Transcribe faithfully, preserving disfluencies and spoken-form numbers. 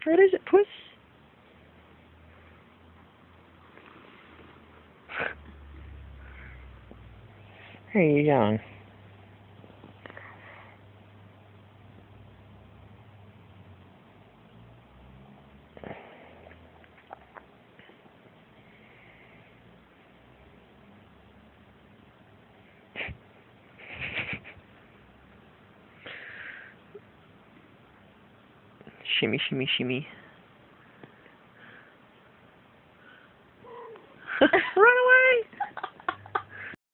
What is it, puss? Where are you going? Shimmy, shimmy, shimmy.